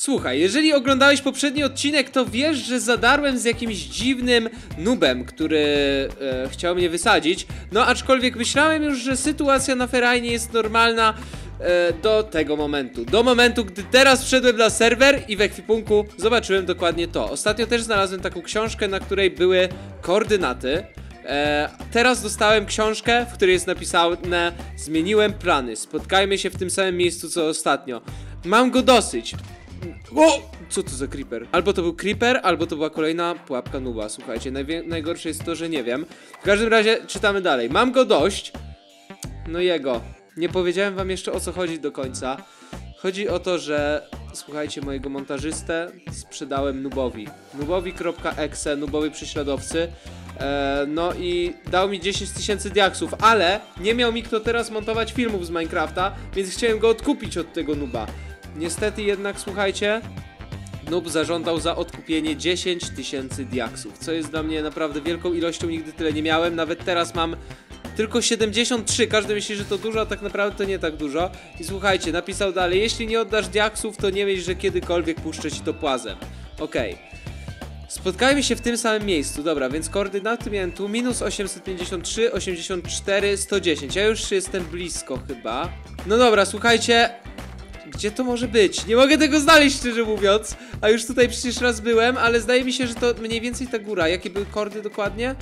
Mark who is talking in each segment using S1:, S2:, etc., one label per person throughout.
S1: Słuchaj, jeżeli oglądałeś poprzedni odcinek, to wiesz, że zadarłem z jakimś dziwnym noobem, który chciał mnie wysadzić. No aczkolwiek myślałem już, że sytuacja na Ferajnie jest normalna do tego momentu. Do momentu, gdy teraz wszedłem na serwer i w ekwipunku zobaczyłem dokładnie to. Ostatnio też znalazłem taką książkę, na której były koordynaty. Teraz dostałem książkę, w której jest napisane: zmieniłem plany, spotkajmy się w tym samym miejscu co ostatnio. Mam go dosyć. O! Co to za creeper? Albo to był creeper, albo to była kolejna pułapka nooba. Słuchajcie, najgorsze jest to, że nie wiem. W każdym razie czytamy dalej. Mam go dość. No jego. Nie powiedziałem wam jeszcze, o co chodzi do końca. Chodzi o to, że słuchajcie, mojego montażystę sprzedałem noobowi. Noobowi.exe, noobowi prześladowcy. No i dał mi 10 000 diaksów, ale nie miał mi kto teraz montować filmów z Minecrafta, więc chciałem go odkupić od tego nooba. Niestety jednak, słuchajcie, noob zażądał za odkupienie 10 000 diaksów, co jest dla mnie naprawdę wielką ilością, nigdy tyle nie miałem. Nawet teraz mam tylko 73, każdy myśli, że to dużo, a tak naprawdę to nie tak dużo. I słuchajcie, napisał dalej: jeśli nie oddasz diaksów, to nie myśl, że kiedykolwiek puszczę ci to płazem. Okej. Spotkajmy się w tym samym miejscu. Dobra, więc koordynaty miałem tu: minus 853, 84, 110. Ja już jestem blisko chyba. No dobra, słuchajcie, gdzie to może być? Nie mogę tego znaleźć, szczerze mówiąc. A już tutaj przecież raz byłem, ale zdaje mi się, że to mniej więcej ta góra. Jakie były kordy dokładnie?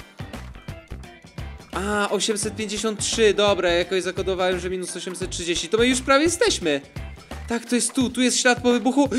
S1: A, 853, dobra, jakoś zakodowałem, że minus 830. To my już prawie jesteśmy. Tak, to jest tu jest ślad po wybuchu.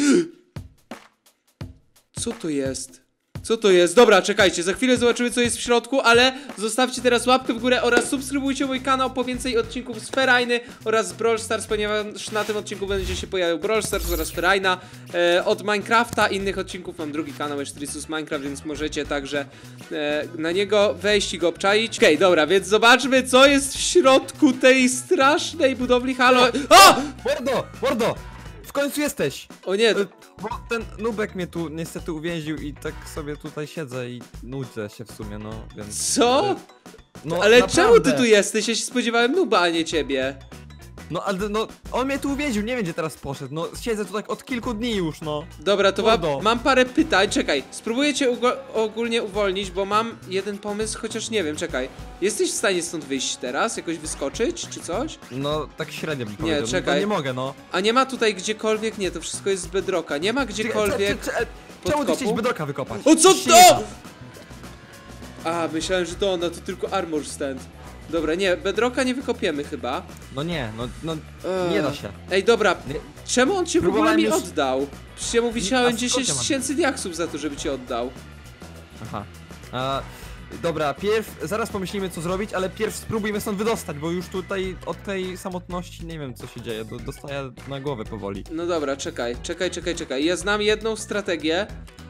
S1: Co to jest? Co to jest? Dobra, czekajcie, za chwilę zobaczymy, co jest w środku, ale zostawcie teraz łapkę w górę oraz subskrybujcie mój kanał po więcej odcinków z Ferajny oraz z Brawl Stars, ponieważ na tym odcinku będzie się pojawiał Brawl Stars oraz Ferajna. Od Minecrafta, innych odcinków mam drugi kanał, Esztrisus Minecraft, więc możecie także na niego wejść i go obczaić. Okej, dobra, więc zobaczmy, co jest w środku tej strasznej budowli. Halo! O!
S2: Mordo! W końcu jesteś!
S1: O nie!
S2: Bo ten nubek mnie tu niestety uwięził i tak sobie tutaj siedzę i nudzę się w sumie, no więc...
S1: Co?
S2: No,
S1: ale
S2: naprawdę.
S1: czemu ty tu jesteś? Ja się spodziewałem nooba, a nie ciebie.
S2: No ale no, on mnie tu uwięził, nie wiem gdzie teraz poszedł, no siedzę tu tak od kilku dni już, no.
S1: Dobra, to
S2: Mordo.
S1: mam parę pytań, czekaj. Spróbuję cię ogólnie uwolnić, bo mam jeden pomysł, chociaż nie wiem, czekaj. Jesteś w stanie stąd wyjść teraz? Jakoś wyskoczyć, czy coś?
S2: No tak średnio bym powiedział,
S1: czekaj.
S2: No, nie mogę, no.
S1: A nie ma tutaj gdziekolwiek, nie, to wszystko jest z bedrocka. Nie ma gdziekolwiek
S2: Czemu ty
S1: podkopu?
S2: chciałeś bedrocka wykopać?
S1: O, co
S2: Się
S1: to?
S2: nie da.
S1: A, myślałem, że to ona, to tylko armor stand. Dobra, nie, bedrocka nie wykopiemy chyba.
S2: No nie, no nie da się.
S1: Ej, dobra,
S2: Nie.
S1: czemu on cię w ogóle
S2: Próbowałem
S1: mi
S2: już-
S1: oddał? Przecież ja mu wisiałem
S2: A skąd
S1: 10
S2: ja mam?
S1: 000 diaksów za to, żeby cię oddał.
S2: Aha. Dobra, zaraz pomyślimy co zrobić, ale pierw spróbujmy stąd wydostać, bo już tutaj od tej samotności nie wiem co się dzieje, dostaję na głowę powoli.
S1: No dobra, czekaj. Ja znam jedną strategię.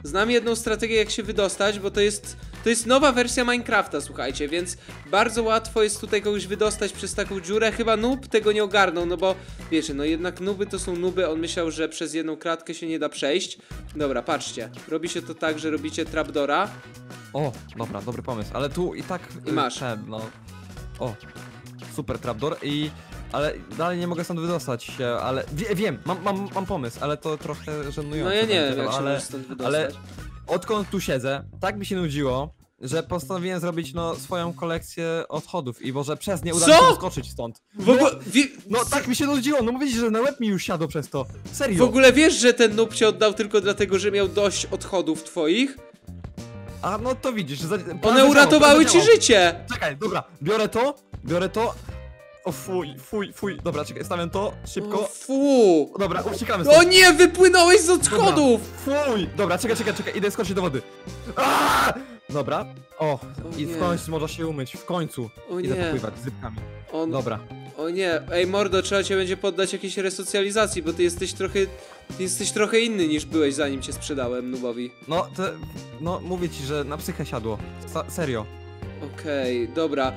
S1: Jak się wydostać, bo to jest nowa wersja Minecrafta, słuchajcie, więc bardzo łatwo jest tutaj kogoś wydostać przez taką dziurę. Chyba noob tego nie ogarnął, no bo wiecie, no jednak nooby to są nooby, on myślał, że przez jedną kratkę się nie da przejść. Dobra, patrzcie, robi się to tak, że robicie trapdora.
S2: O, dobra, dobry pomysł, ale tu i tak...
S1: I masz.
S2: No. O, super trapdoor ale dalej nie mogę stąd wydostać się, ale... Wiem, mam pomysł, ale to trochę żenujące.
S1: No ja nie
S2: będzie,
S1: wiem, jak się
S2: ale,
S1: możesz stąd wydostać.
S2: ale odkąd tu siedzę, tak mi się nudziło, że postanowiłem zrobić, no, swoją kolekcję odchodów i może przez nie uda mi
S1: Co?
S2: się wyskoczyć stąd.
S1: W ogóle,
S2: No tak mi się nudziło, no mówisz, że na łeb mi już siadło przez to. Serio.
S1: w ogóle wiesz, że ten noob cię oddał tylko dlatego, że miał dość odchodów twoich?
S2: A no to widzisz,
S1: One uratowały ci życie!
S2: Czekaj, dobra, biorę to. O fuj, dobra, czekaj, stawiam to, szybko.
S1: O, fu!
S2: Dobra, uciekamy
S1: O
S2: stąd.
S1: nie, wypłynąłeś z odchodów!
S2: Fuj, dobra, czekaj, idę skoczyć do wody. Aaaa! Dobra, i
S1: nie.
S2: w końcu można się umyć, w końcu.
S1: O
S2: Idę
S1: nie.
S2: popływać z rybkami.
S1: On...
S2: Dobra.
S1: O nie, ej mordo, trzeba cię będzie poddać jakiejś resocjalizacji, bo ty jesteś trochę inny niż byłeś, zanim cię sprzedałem noobowi.
S2: No mówię ci, że na psychę siadło. Serio.
S1: Okej, dobra.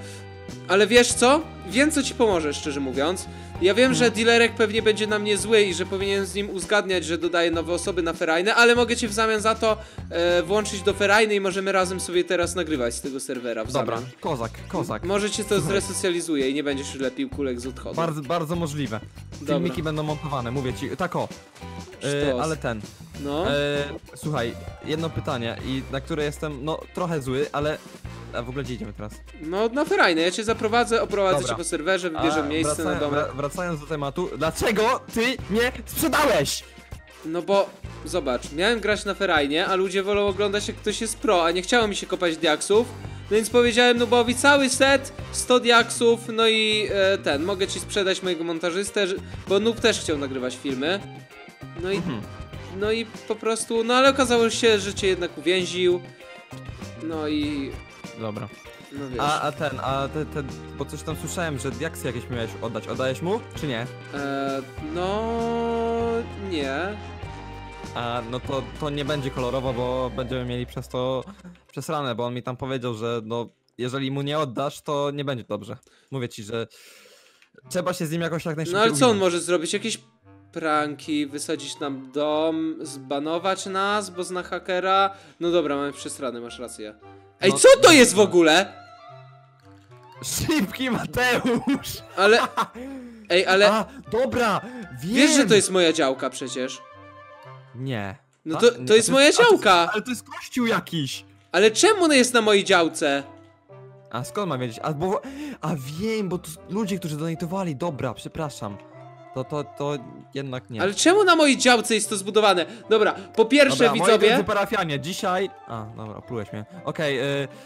S1: Ale wiesz co? Wiem, co ci pomoże, szczerze mówiąc. Ja wiem, że dealerek pewnie będzie na mnie zły i że powinien z nim uzgadniać, że dodaje nowe osoby na ferajny, ale mogę cię w zamian za to włączyć do ferajny i możemy razem sobie teraz nagrywać z tego serwera w
S2: Dobra,
S1: zamian.
S2: kozak.
S1: Może cię to zresocjalizuje i nie będziesz już lepił kulek z odchodu.
S2: Bardzo możliwe.
S1: Dobra.
S2: Filmiki będą montowane, mówię ci, tak o.
S1: Sztos.
S2: Ale ten.
S1: No.
S2: Słuchaj, jedno pytanie, i na które jestem, no, trochę zły, ale... A w ogóle gdzie idziemy teraz?
S1: No na ferajny, ja cię zaprowadzę, oprowadzę
S2: Dobra.
S1: cię po serwerze, wybierzę miejsce na domek.
S2: Wracając do tematu, dlaczego ty nie sprzedałeś?
S1: No bo, zobacz, miałem grać na ferajnie, a ludzie wolą oglądać jak ktoś jest pro, a nie chciało mi się kopać diaksów. No więc powiedziałem Nubowi cały set, 100 diaksów, no i mogę ci sprzedać mojego montażystę, bo Nub też chciał nagrywać filmy. No i po prostu, no ale okazało się, że cię jednak uwięził. No i...
S2: Dobra.
S1: No wiesz.
S2: Bo coś tam słyszałem, że diaksy jakieś miałeś oddać. Oddajesz mu, czy nie?
S1: No... nie.
S2: No to nie będzie kolorowo, bo będziemy mieli przez to przesrane, bo on mi tam powiedział, że no, jeżeli mu nie oddasz, to nie będzie dobrze. Mówię ci, że trzeba się z nim jakoś jak najszybciej
S1: No ale co on
S2: uwinąć.
S1: może zrobić? Jakieś pranki, wysadzić nam dom, zbanować nas, bo zna hakera? No dobra, mamy przesrane, masz rację. Ej,
S2: No,
S1: co to jest w ogóle?
S2: Szybki Mateusz!
S1: Ale... Ej, ale...
S2: Dobra, wiem!
S1: Wiesz, że to jest moja działka przecież.
S2: Nie.
S1: No
S2: Tak?
S1: to jest moja działka.
S2: Ale to jest kościół jakiś!
S1: Ale czemu ona jest na mojej działce?
S2: A skąd mam wiedzieć? A wiem, bo to ludzie, którzy donatowali, dobra, przepraszam. To jednak nie.
S1: Ale czemu na mojej działce jest to zbudowane? Dobra, po pierwsze
S2: Dobra, moi
S1: widzowie...
S2: drodzy parafianie, dzisiaj... dobra, oplułeś mnie. Okej,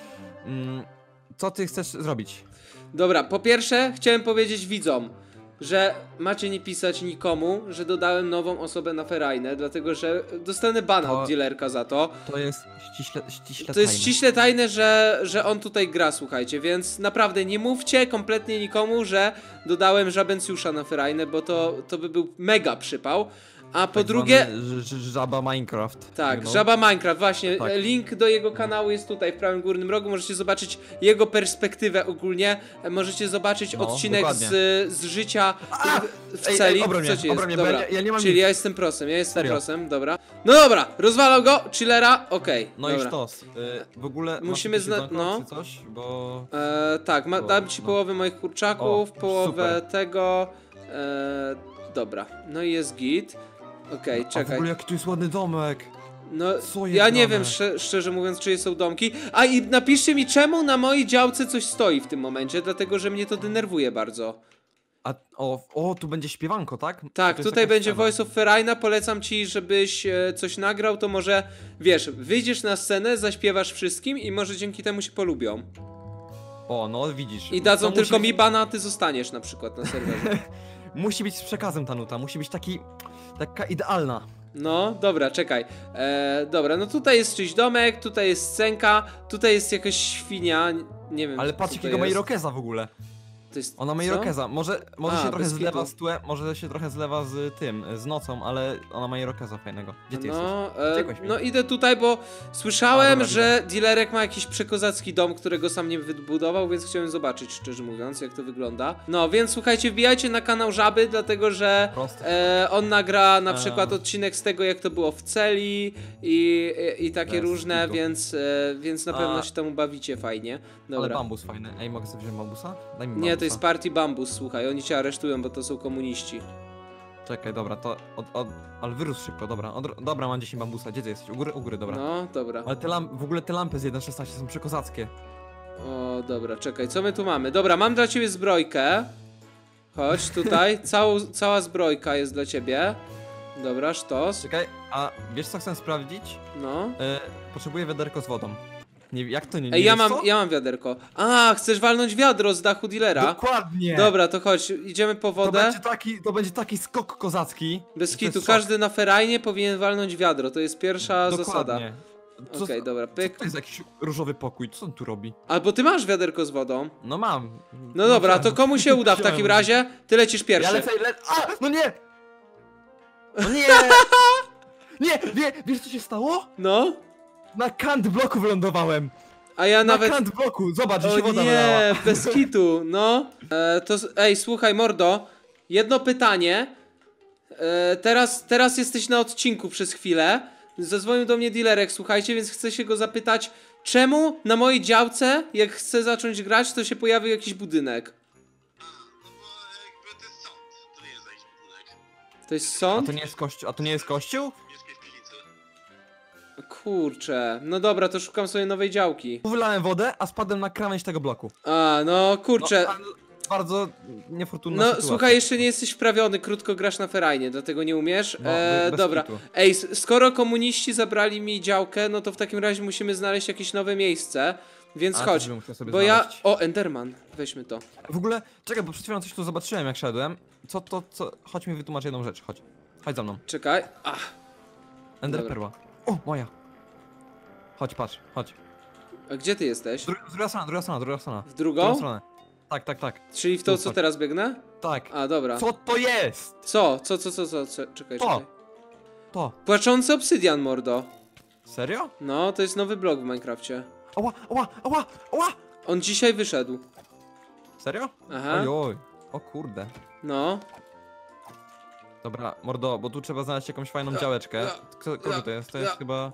S2: co ty chcesz zrobić?
S1: Dobra, po pierwsze chciałem powiedzieć widzom, że macie nie pisać nikomu, że dodałem nową osobę na ferajnę, dlatego że dostanę bana od dealerka za to.
S2: To jest ściśle
S1: To jest
S2: tajne.
S1: ściśle tajne, że on tutaj gra, słuchajcie, więc naprawdę nie mówcie kompletnie nikomu, że dodałem żabencjusza na ferajnę, bo to by był mega przypał. A po
S2: Tak
S1: drugie...
S2: zwany Żaba Minecraft.
S1: Tak,
S2: you know?
S1: Żaba Minecraft, właśnie.
S2: Tak.
S1: Link do jego kanału jest tutaj w prawym górnym rogu. Możecie zobaczyć jego perspektywę ogólnie. Możecie zobaczyć odcinek
S2: dokładnie.
S1: z życia w celi.
S2: obroń mnie,
S1: Co ci jest?
S2: obroń mnie, bo
S1: Dobra.
S2: ja nie mam
S1: Czyli
S2: nic.
S1: ja jestem prosem, ja jestem
S2: Serio.
S1: prosem, dobra. No dobra, rozwalał go, chillera, okej.
S2: No
S1: dobra.
S2: i sztos. W ogóle
S1: Musimy
S2: masz jakieś jedzonko
S1: no.
S2: czy coś, bo...
S1: Tak, dam ci
S2: no.
S1: połowę moich kurczaków,
S2: O,
S1: połowę
S2: super.
S1: tego. Dobra, no i jest git. Okej,
S2: A w
S1: czekaj.
S2: ogóle jaki tu jest ładny domek.
S1: No,
S2: Co jest
S1: ja nie
S2: grane?
S1: wiem, szczerze mówiąc, czyje są domki. A i napiszcie mi, czemu na mojej działce coś stoi w tym momencie, dlatego że mnie to denerwuje bardzo.
S2: Tu będzie śpiewanko, tak?
S1: Tak,
S2: To jest
S1: tutaj
S2: jakaś
S1: będzie
S2: scena.
S1: Voice of Ferajna, polecam ci, żebyś coś nagrał, to może, wiesz, wyjdziesz na scenę, zaśpiewasz wszystkim i może dzięki temu się polubią.
S2: No widzisz.
S1: I dadzą
S2: To
S1: tylko
S2: musi
S1: mi
S2: być-
S1: bana, a ty zostaniesz na przykład na serwerze.
S2: Musi być z przekazem ta nuta, musi być taka idealna.
S1: No, dobra, czekaj. Dobra, no tutaj jest czyjś domek, tutaj jest scenka, tutaj jest jakaś świnia, nie wiem
S2: Ale
S1: co
S2: patrz
S1: to
S2: jakiego ma
S1: jest.
S2: irokeza w ogóle.
S1: To jest
S2: Ona ma
S1: co?
S2: irokeza. Może
S1: A,
S2: się trochę
S1: bez
S2: zlewa
S1: kitu.
S2: z tłem, może się trochę zlewa z tym, z nocą, ale ona ma irokeza fajnego. Gdzie ty
S1: No,
S2: jesteś? Uciekłeś mi.
S1: no idę tutaj, bo słyszałem,
S2: dobra,
S1: że dealerek ma jakiś przekozacki dom, którego sam nie wybudował, więc chciałem zobaczyć, szczerze mówiąc, jak to wygląda. No, więc słuchajcie, wbijajcie na kanał Żaby, dlatego że
S2: Proste.
S1: on nagra na przykład odcinek z tego, jak to było w celi i takie
S2: Bez
S1: różne,
S2: kitu.
S1: więc na pewno się temu bawicie fajnie.
S2: Ale
S1: Dobra.
S2: bambus fajny. Ej, mogę sobie wziąć bambusa? Daj mi
S1: Nie,
S2: bambusa.
S1: to jest Party Bambus, słuchaj, oni cię aresztują, bo to są komuniści.
S2: Czekaj, dobra, to ale wyrósł szybko, dobra. Dobra, mam 10 bambusa. Gdzie ty jesteś? U góry, dobra.
S1: No, dobra.
S2: Ale w ogóle te lampy z 1.16 są przekozackie.
S1: O, dobra, czekaj, co my tu mamy? Dobra, mam dla ciebie zbrojkę. Chodź tutaj, cała zbrojka jest dla ciebie. Dobra, sztos.
S2: Czekaj, a wiesz co chcę sprawdzić?
S1: No.
S2: Potrzebuję wiaderko z wodą. Nie, jak to nie
S1: Ej, ja
S2: wiesz co?
S1: mam wiaderko. A, chcesz walnąć wiadro z dachu dealera?
S2: Dokładnie!
S1: Dobra, to chodź, idziemy po wodę.
S2: To będzie taki skok kozacki.
S1: Bez
S2: To
S1: kitu,
S2: jest szok.
S1: każdy na ferajnie powinien walnąć wiadro, to jest pierwsza zasada.
S2: Dokładnie. Co-
S1: Okej, dobra, pyk.
S2: To jest jakiś różowy pokój, co on tu robi?
S1: Albo ty masz wiaderko z wodą.
S2: No mam.
S1: No dobra, to komu się uda w
S2: Wziąłem.
S1: takim razie? Ty lecisz
S2: Ja
S1: pierwszy.
S2: lecę, no nie! No nie! Nie, wiesz co się stało?
S1: No?
S2: Na kant bloku wylądowałem.
S1: A ja
S2: Na
S1: nawet...
S2: kant bloku, zobacz, że się
S1: O
S2: woda wylała.
S1: nie, bez kitu, no. Ej, słuchaj, mordo, jedno pytanie. Teraz jesteś na odcinku przez chwilę. Zadzwonił do mnie dealerek, słuchajcie, więc chcę się go zapytać, czemu na mojej działce, jak chcę zacząć grać, to się pojawił jakiś budynek?
S3: No bo jakby to jest sąd, to nie jest jakiś budynek.
S1: To jest
S2: A
S1: sąd?
S2: to nie jest kościół? A to nie jest kościół?
S3: Mieszkaj w piwnicy.
S1: Kurczę, no dobra, to szukam sobie nowej działki.
S2: Wylałem wodę, a spadłem na krawędź tego bloku.
S1: A, no kurczę.
S2: No, bardzo niefortunna
S1: No
S2: sytuacja.
S1: słuchaj, jeszcze nie jesteś wprawiony, krótko grasz na ferajnie, dlatego nie umiesz.
S2: No, bez
S1: Dobra.
S2: kitu.
S1: Ej, skoro komuniści zabrali mi działkę, no to w takim razie musimy znaleźć jakieś nowe miejsce. Więc
S2: A,
S1: chodź,
S2: też bym musiał sobie
S1: bo ja...
S2: znaleźć.
S1: O, Enderman, weźmy to.
S2: W ogóle, czekaj, bo przed chwilą coś tu zobaczyłem, jak szedłem. Co? Chodź mi wytłumacz jedną rzecz, chodź. Chodź za mną.
S1: Czekaj, ach,
S2: Ender
S1: Dobra.
S2: perła. O, moja. Chodź, patrz, chodź.
S1: a gdzie ty jesteś?
S2: Druga strona.
S1: W
S2: Drugą
S1: drugą?
S2: stronę. Tak.
S1: Czyli w tą,
S2: Tu,
S1: co
S2: chodź.
S1: teraz biegnę?
S2: Tak.
S1: A, dobra.
S2: Co to jest?
S1: Co? Czekaj,
S2: To.
S1: czekaj.
S2: To.
S1: Płaczący obsydian, mordo.
S2: Serio?
S1: No, to jest nowy blok w Minecrafcie.
S2: Ała!
S1: On dzisiaj wyszedł.
S2: Serio?
S1: Aha,
S2: Ojoj. O kurde.
S1: no.
S2: Dobra, mordo, bo tu trzeba znaleźć jakąś fajną działeczkę. Kogo to jest? To jest chyba...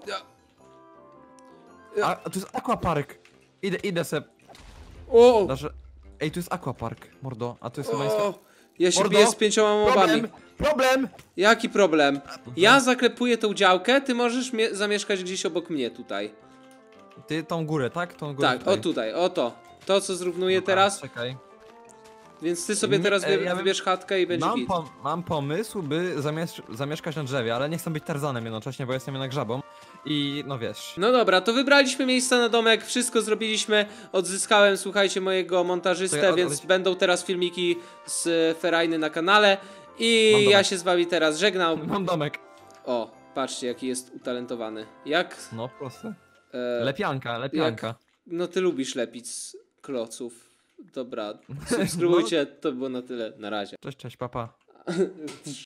S2: A, tu jest aquapark. Idę se...
S1: O!
S2: Dasz... Ej, tu jest aquapark, mordo, a tu jest chyba...
S1: O! Ja się
S2: Mordo,
S1: biję z 5 mobami.
S2: Problem!
S1: Jaki problem? Ja zaklepuję tą działkę, ty możesz zamieszkać gdzieś obok mnie tutaj.
S2: Ty tą górę, tak? Tą górę
S1: Tak, o tutaj, o to. To co zrównuję
S2: Dobra,
S1: teraz,
S2: Czekaj.
S1: więc ty sobie
S2: Nie,
S1: teraz
S2: ja bym-
S1: wybierz chatkę i będzie git.
S2: Mam pomysł, by zamieszkać na drzewie, ale nie chcę być Tarzanem jednocześnie, bo jestem jednak żabą. I no wiesz.
S1: No dobra, to wybraliśmy miejsca na domek, wszystko zrobiliśmy, odzyskałem, słuchajcie, mojego montażystę,
S2: Czekaj,
S1: więc będą teraz filmiki z Ferajny na kanale. I
S2: Mam domek.
S1: ja się z wami teraz żegnam.
S2: Mam domek.
S1: O, patrzcie jaki jest utalentowany. Jak...
S2: No proste.
S1: E,
S2: Lepianka.
S1: no ty lubisz lepić z kloców. Dobra, subskrybujcie, to było na tyle, na razie.
S2: Cześć, papa.